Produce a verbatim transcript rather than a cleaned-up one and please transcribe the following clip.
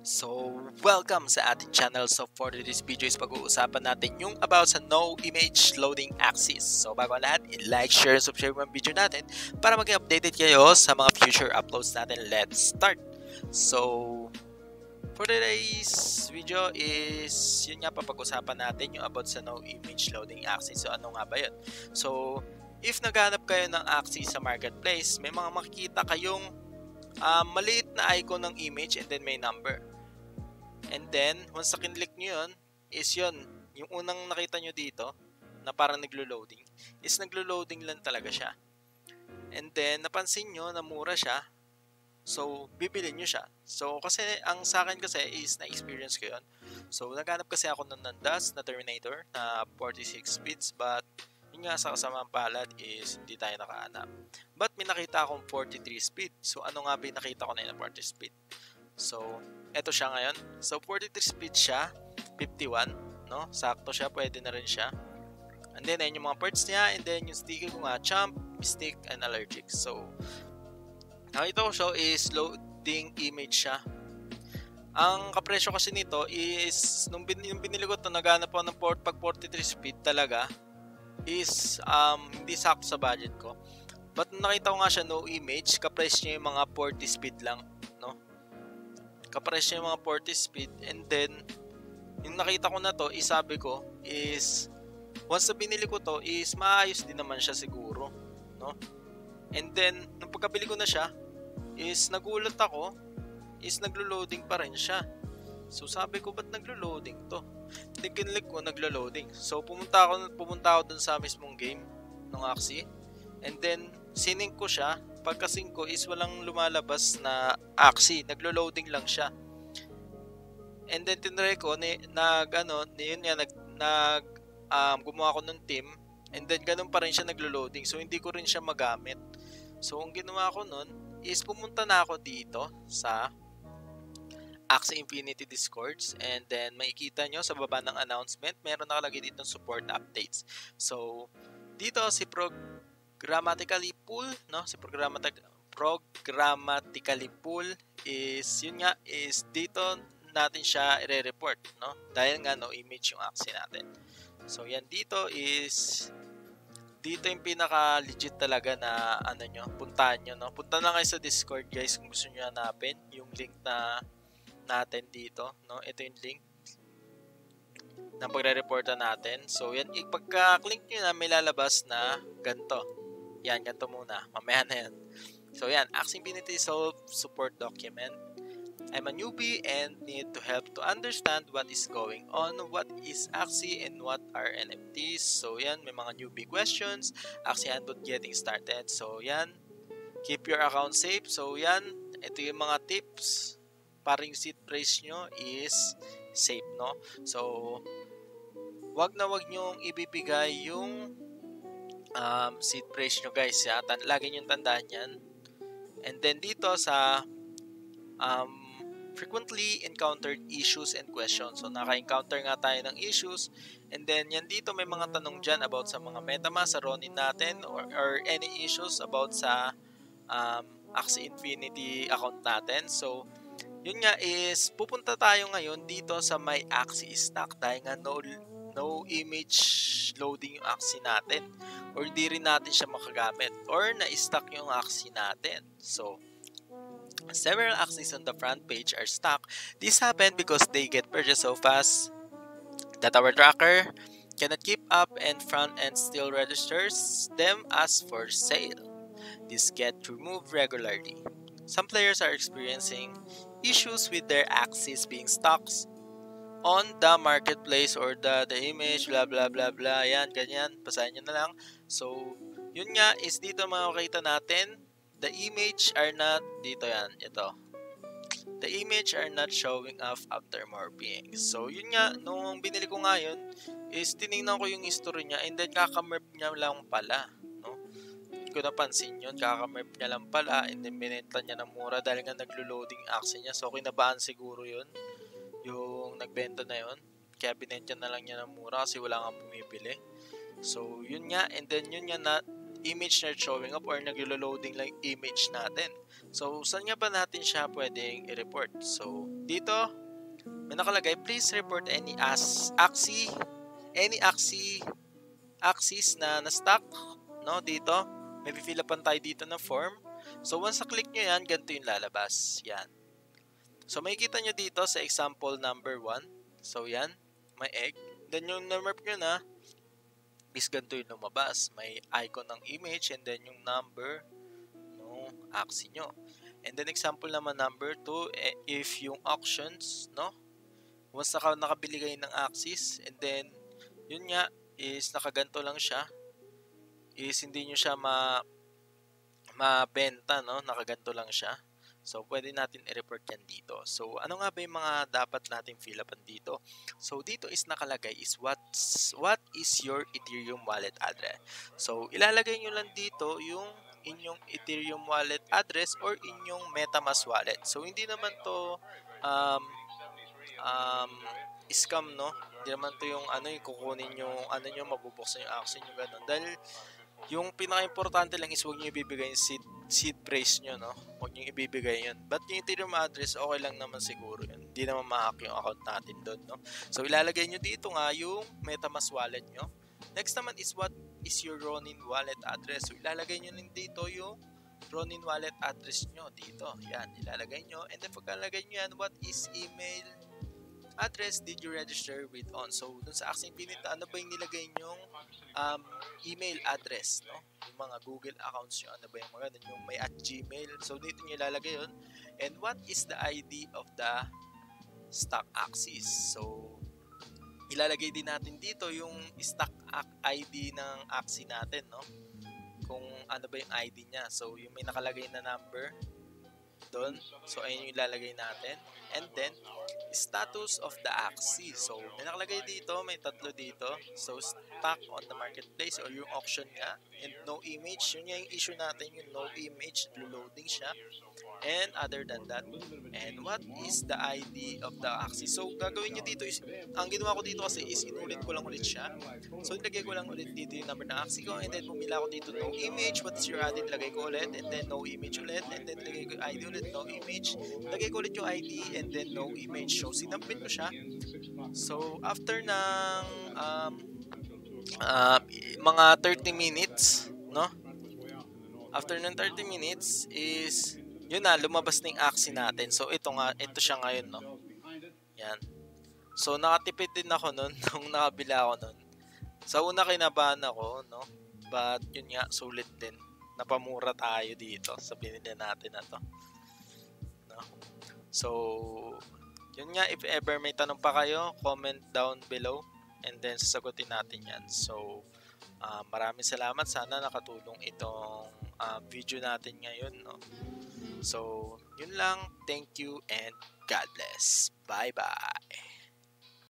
So, welcome sa ating channel. So, for this video is pag-uusapan natin yung about sa no image loading axis. So, bago ang lahat, i-like, share, and subscribe ang video natin para maging updated kayo sa mga future uploads natin. Let's start! So, for today's video is, yun nga papag-usapan natin yung about sa no image loading axis. So, ano nga ba yun? So, if naghanap kayo ng axis sa marketplace, may mga makikita kayong uh, maliit na icon ng image and then may number. And then, once na kinlik nyo yun, is yun, yung unang nakita nyo dito, na parang naglo-loading, is naglo-loading lang talaga siya. And then, napansin nyo na mura siya, so, bibili nyo siya. So, kasi, ang sa akin kasi is na-experience ko yun. So, naghanap kasi ako ng Nandas na Terminator na forty-six speeds, but, yun nga sa kasamang palad is hindi tayo nakahanap. But, may nakita akong forty-three speed. So, ano nga ba yung nakita ko na yun na forty speed? So, eto siya ngayon. So, forty-three speed siya, fifty-one, no? Sakto siya, pwede na rin siya. And then, ayun yung mga parts niya, and then yung sticker ko nga, champ, mystic, and allergic. So, nakita ko siya is loading image siya. Ang kapresyo kasi nito is, nung bin, yung binili ko ito, naghanap ako ng port, pag forty-three speed talaga, is um, hindi sakto sa budget ko. But nakita ko nga siya, no image, kapresyo niya yung mga forty speed lang, no? Kapares niya yung mga forty speed, and then yung nakita ko na to is sabi ko is once na binili ko to is maayos din naman siya siguro, no? And then nung pagkabili ko na siya is nagulat ako is naglo-loading pa rin siya. So sabi ko, ba't naglo-loading to? Then kinlik ko, naglo-loading. So pumunta ako pumunta ako dun sa mismong game ng Axie, and then sinink ko siya. Pagkasing ko is walang lumalabas na Axie, naglo-loading lang siya. And then tinry ko ni nag ano, yun nga nag nag um, gumawa ko ng team, and then ganun pa rin siya naglo-loading. So hindi ko rin siya magamit. So ang ginawa ko nun is pumunta na ako dito sa Axie Infinity Discords, and then makikita nyo sa baba ng announcement, meron nakalagay dito support updates. So dito si Pro Grammatically Pool, no? Si programmatic programmatically pool is yun nga is dito natin siya i-report, no? Dahil nga no image yung Axie natin. So yan dito is dito yung pinaka legit talaga na ano nyo, puntahan nyo, no? Punta na kayo sa Discord, guys, kung gusto nyo hanapin yung link na natin dito, no? Ito yung link na pagre-reporta natin. So yan, pagka-click nyo na may lalabas na ganito. Yan, ganito muna. Mamaya na yan. So yan, Axie Infinity Solve Support Document. I'm a newbie and need to help to understand what is going on, what is Axie, and what are N F Ts. So yan, may mga newbie questions. Axie Handbook Getting Started. So yan, keep your account safe. So yan, ito yung mga tips para yung seed phrase nyo is safe, no? So, wag na wag nyong ibibigay yung um, seed phrase nyo, guys. Ya? Lagi nyo tandaan yan. And then dito sa um, frequently encountered issues and questions. So, naka-encounter nga tayo ng issues. And then, yan dito may mga tanong dyan about sa mga MetaMask, sa Ronin natin, or, or any issues about sa um, Axie Infinity account natin. So, yun nga is, pupunta tayo ngayon dito sa my Axie stock dahil nga no, no image loading yung Axie natin, or di rin natin siya makagamit, or na-stock yung Axie natin. So, several Axies on the front page are stuck. This happened because they get purchased so fast that our tracker cannot keep up, and front end still registers them as for sale. These get removed regularly. Some players are experiencing issues with their Axies being stuck on the marketplace, or the, the image, blah blah blah blah, yan, ganyan, basahin nyo na lang. So, yun nga is dito makikita natin, the image are not, dito yan, ito, the image are not showing up after morphing. So, yun nga, nung binili ko nga yun, is tinignan ko yung history niya, and then kakamerp niya lang pala, no? Hindi ko napansin yun, kakamerp niya lang pala, and then binenta niya ng mura dahil nga naglo-loading Axie niya. So, kinabaan siguro yun, yung nagbenta na yun, kaya binenta na lang niya ng mura kasi wala nga bumibili. So, yun nga, and then yun nga na image na showing up or naglo-loading lang yung image natin. So, saan nga ba natin siya pwedeng i-report? So, dito, may nakalagay, please report any as axis, any axis, axis na na-stock, no, dito. May fill upan tayo dito na form. So, once na-click nyo yan, ganito yung lalabas. Yan. So, makikita nyo dito sa example number one. So, yan, may egg. Then, yung number nyo na, is ganito yung lumabas. May icon ng image and then yung number no axis nyo. And then example naman number two, eh, if yung auctions, no? Once naka, nakabili kayo ng axis and then yun nga is nakaganto lang siya. Is hindi nyo siya ma mabenta, no? Nakaganto lang siya. So, pwede natin i-report yan dito. So, ano nga ba yung mga dapat natin fill upan dito? So, dito is nakalagay is what's, what is your Ethereum wallet address. So, ilalagay nyo lang dito yung inyong Ethereum wallet address or inyong MetaMask wallet. So, hindi naman to um, um, scam, no? Hindi naman to yung ano, yung kukunin yung ano nyo, mabubuksan yung action nyo, gano'n. Dahil, yung pinaka-importante lang is huwag nyo ibibigay yung seed, seed phrase nyo, no? Huwag nyo ibibigay yun. But yung Ethereum address, okay lang naman siguro yun. Hindi naman ma-hack yung account natin doon, no? So, ilalagay nyo dito nga yung MetaMask wallet nyo. Next naman is what is your Ronin wallet address. So, ilalagay nyo din dito yung Ronin wallet address nyo dito. Yan, ilalagay nyo. And then, pagkalagay nyo yan, what is email address did you register with on? So, dun sa Axie Infinity, ano ba yung nilagay nyong um, email address, no? Yung mga Google accounts nyo, ano ba yung mga ganun, yung may at Gmail. So, dito nyo ilalagay yun. And what is the I D of the stock axis? So, ilalagay din natin dito yung stock I D ng Axie natin, no? Kung ano ba yung I D niya. So, yung may nakalagay na number doon. So, ayun yung ilalagay natin. And then, status of the Axie. So, may nakalagay dito, may tatlo dito. So, stock on the marketplace or yung auction nga. And no image. Yun yung issue natin, yung no image. Loading siya. And other than that, and what is the I D of the Axie? So, gagawin nyo dito is, ang ginawa ko dito kasi is inulit ko lang ulit siya. So, nilagay ko lang ulit dito yung number ng Axie ko. And then, pumila ko dito no image. What is your I D? Nilagay ko ulit. And then, no image ulit. And then, nilagay ko I D ulit. No image. Nilagay ko ulit yung I D. And then, no image. So, sinampin ko siya. So, after ng um, uh, mga thirty minutes, no? After ng thirty minutes is yun na, lumabas na yung Axie natin. So, ito nga, ito siya ngayon, no? Yan. So, nakatipid din ako nun nung nakabila ako nun. Sa una, kinabahan ako, no? But, yun nga, sulit din. Napamura tayo dito sa binili natin na to. No? So, yun nga, if ever may tanong pa kayo, comment down below and then sasagutin natin yan. So, uh, maraming salamat. Sana nakatulong itong uh, video natin ngayon, no? So, yun lang. Thank you and God bless. Bye-bye.